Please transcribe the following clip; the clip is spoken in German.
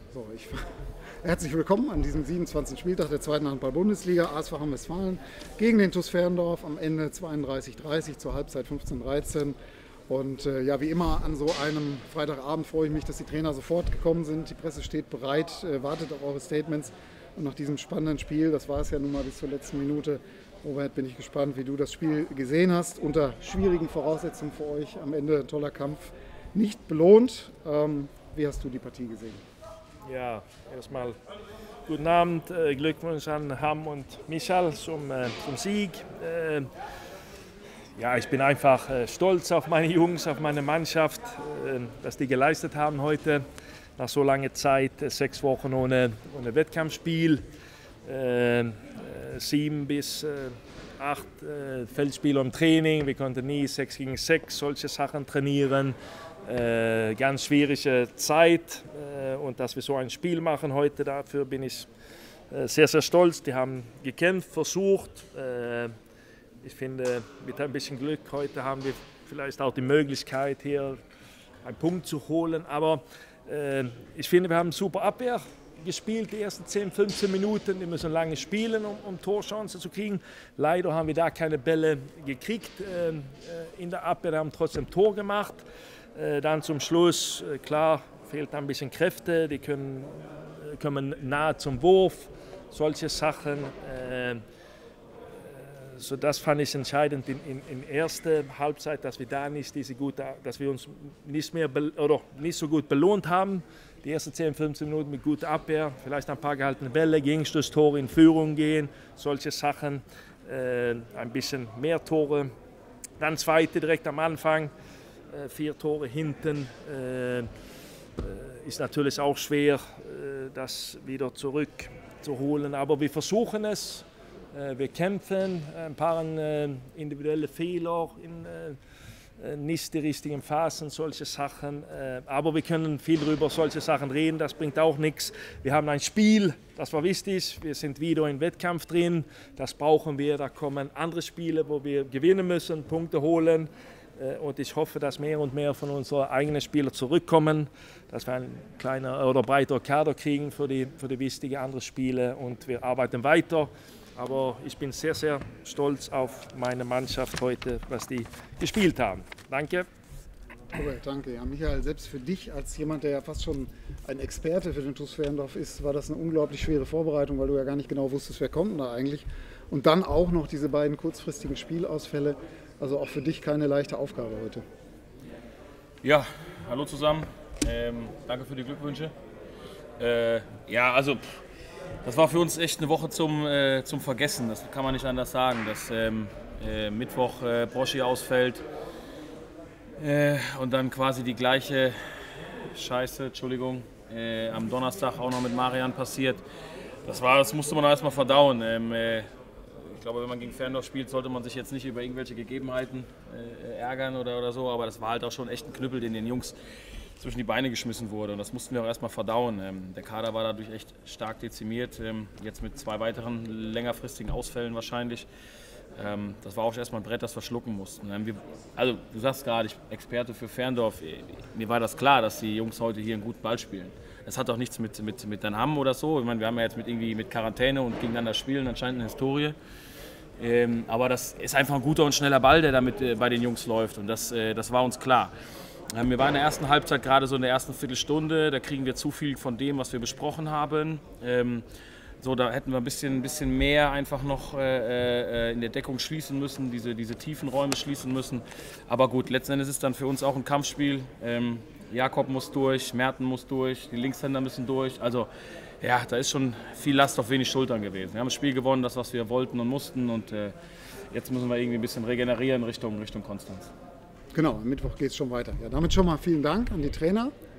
Herzlich willkommen an diesem 27. Spieltag der zweiten Handball-Bundesliga, ASV Hamm-Westfalen gegen den TuS Ferndorf, am Ende 32:30, zur Halbzeit 15:13. Und ja, wie immer an so einem Freitagabend freue ich mich, dass die Trainer sofort gekommen sind. Die Presse steht bereit, wartet auf eure Statements. Und nach diesem spannenden Spiel, das war es ja nun mal bis zur letzten Minute, Robert, bin ich gespannt, wie du das Spiel gesehen hast. Unter schwierigen Voraussetzungen für euch, am Ende ein toller Kampf, nicht belohnt. Wie hast du die Partie gesehen? Ja, erstmal guten Abend, Glückwunsch an Hamm und Michael zum Sieg. Ja, ich bin einfach stolz auf meine Jungs, auf meine Mannschaft, was die geleistet haben heute. Nach so langer Zeit, 6 Wochen ohne Wettkampfspiel, 7 bis 8 Feldspiele im Training. Wir konnten nie 6 gegen 6 solche Sachen trainieren. Ganz schwierige Zeit und dass wir so ein Spiel machen heute, dafür bin ich sehr, sehr stolz. Die haben gekämpft, versucht. Ich finde, mit ein bisschen Glück heute haben wir vielleicht auch die Möglichkeit, hier einen Punkt zu holen. Aber ich finde, wir haben eine super Abwehr gespielt, die ersten 10, 15 Minuten. Wir müssen lange spielen, um Torchancen zu kriegen. Leider haben wir da keine Bälle gekriegt in der Abwehr, wir haben trotzdem Tor gemacht. Dann zum Schluss, klar, fehlt ein bisschen Kräfte, die kommen nahe zum Wurf, solche Sachen. So das fand ich entscheidend in erster Halbzeit, dass wir da nicht dass wir uns nicht so gut belohnt haben. Die ersten 10, 15 Minuten mit guter Abwehr, vielleicht ein paar gehaltene Bälle, Gegenstoßtore in Führung gehen, solche Sachen, ein bisschen mehr Tore. Dann zweite direkt am Anfang, 4 Tore hinten, ist natürlich auch schwer, das wieder zurückzuholen, aber wir versuchen es. Wir kämpfen, ein paar individuelle Fehler in nicht die richtigen Phasen, solche Sachen. Aber wir können viel über solche Sachen reden, das bringt auch nichts. Wir haben ein Spiel, das war wichtig, wir sind wieder im Wettkampf drin, das brauchen wir. Da kommen andere Spiele, wo wir gewinnen müssen, Punkte holen. Und ich hoffe, dass mehr und mehr von unseren eigenen Spielern zurückkommen, dass wir einen kleiner oder breiteren Kader kriegen für die wichtigen anderen Spiele und wir arbeiten weiter. Aber ich bin sehr, sehr stolz auf meine Mannschaft heute, was die gespielt haben. Danke. Robert, danke. Ja, Michael, selbst für dich als jemand, der ja fast schon ein Experte für den TuS Ferndorf ist, war das eine unglaublich schwere Vorbereitung, weil du ja gar nicht genau wusstest, wer kommt denn da eigentlich. Und dann auch noch diese beiden kurzfristigen Spielausfälle. Also auch für dich keine leichte Aufgabe heute. Ja, hallo zusammen. Danke für die Glückwünsche. Ja, also das war für uns echt eine Woche zum Vergessen. Das kann man nicht anders sagen. Dass Mittwoch Broschi ausfällt und dann quasi die gleiche Scheiße, Entschuldigung, am Donnerstag auch noch mit Marian passiert. Das musste man erstmal verdauen. Ich glaube, wenn man gegen Ferndorf spielt, sollte man sich jetzt nicht über irgendwelche Gegebenheiten ärgern oder so, aber das war halt auch schon echt ein Knüppel, den den Jungs zwischen die Beine geschmissen wurde und das mussten wir auch erstmal verdauen. Der Kader war dadurch echt stark dezimiert, jetzt mit 2 weiteren längerfristigen Ausfällen wahrscheinlich. Das war auch erstmal ein Brett, das wir schlucken mussten. Also du sagst gerade, ich bin Experte für Ferndorf, mir war das klar, dass die Jungs heute hier einen guten Ball spielen. Das hat auch nichts mit Den Hamm oder so. Ich meine, wir haben ja jetzt mit Quarantäne und gegeneinander spielen anscheinend eine Historie. Aber das ist einfach ein guter und schneller Ball, der damit bei den Jungs läuft und das war uns klar. Wir waren in der ersten Halbzeit, gerade so in der ersten Viertelstunde, da kriegen wir zu viel von dem, was wir besprochen haben. So, da hätten wir ein bisschen mehr einfach noch in der Deckung schließen müssen, diese tiefen Räume schließen müssen. Aber gut, letzten Endes ist es dann für uns auch ein Kampfspiel. Jakob muss durch, Merten muss durch, die Linkshänder müssen durch. Also ja, da ist schon viel Last auf wenig Schultern gewesen. Wir haben das Spiel gewonnen, das, was wir wollten und mussten. Und jetzt müssen wir irgendwie ein bisschen regenerieren Richtung Konstanz. Genau, am Mittwoch geht es schon weiter. Ja, damit schon mal vielen Dank an die Trainer.